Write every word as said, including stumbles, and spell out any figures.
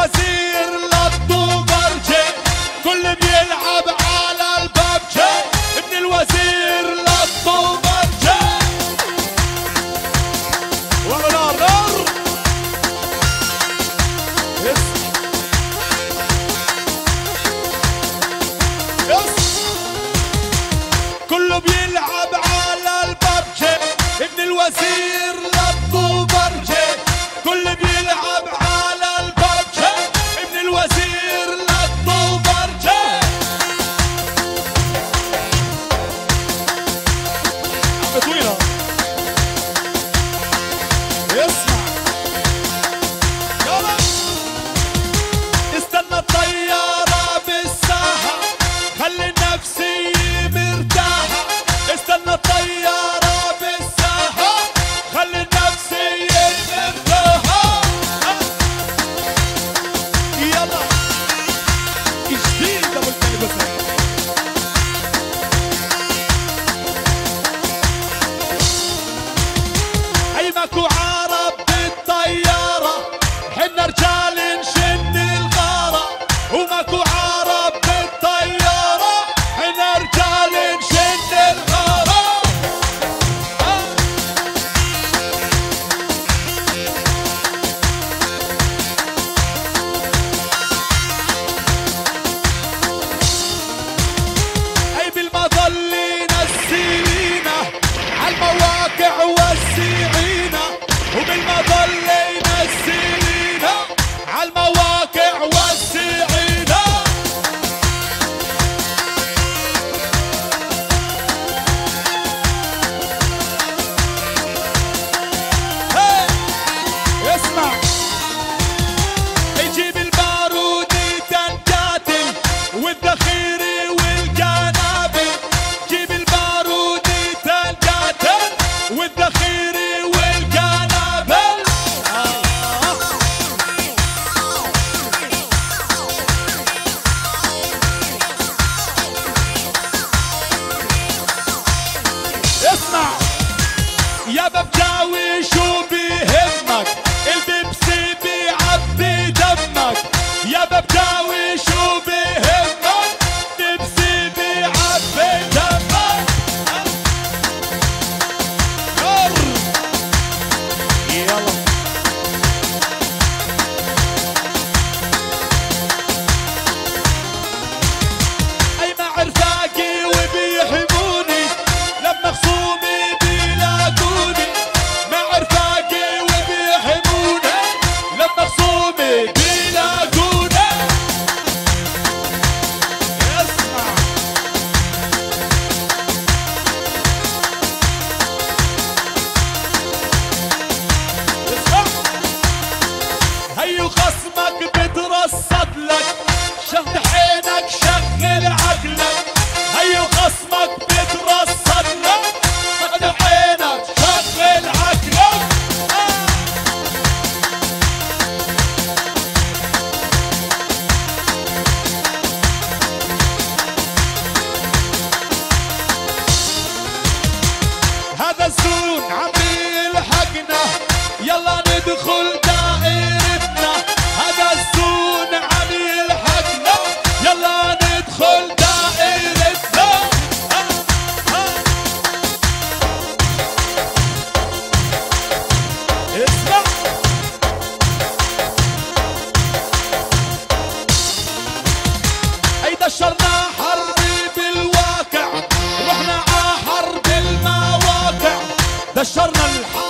الوزير للطوبرجي كل بيلعب على الببجي ابن الوزير للطوبرجي والله نار نار يس يس كله بيلعب على الببجي ابن الوزير للطوبرجي كل بيلعب على الببجي ابن الوزير للطوبرجي عم طويلة اسمع يلا استنى الطيارة بالساحة خلي النفسية مرتاحة استنى الطيارة بالساحة خلي النفسية مرتاحة يلا جديد ابو الكلبسة اي ماكو عرب بالطيارة حنا رجال نشن الغارة وماكو عرب بالطيارة حنا رجال نشن الغارة اي بالمظل نسينا عالمواقع وسيعينا وبالمظل نسينا عالمواقع وسيعينا هي اسمع يجيب البارود تنقاتل والذخيرة والقنابل جيب البارود تنقاتل والذخيرة والقنابل آه. اسمع يا ببجاوي شو بيهمك البيبسي بيعبي دمك يا ببجاوي شو بيهمك بيبسي بيعبي دمك نار يلا اي مع رفاقي وبيحموني لما خصومي بيلاقوني مع رفاقي وبيحموني لما خصومي بيلاقوني اسمع اسمع هيو خصمك بترصد لك شد حينك شغل عقلك هيو خصمك بترصد لك شد حينك شغل عقلك آه. هذا الزون عم يلحقنا يلا ندخل دائرتنا هذا الزون عم يلحقنا يلا ندخل دائرتنا آه. آه. اسمع اي دشرنا حربي بالواقع رحنا ع حرب المواقع دشرنا الحرب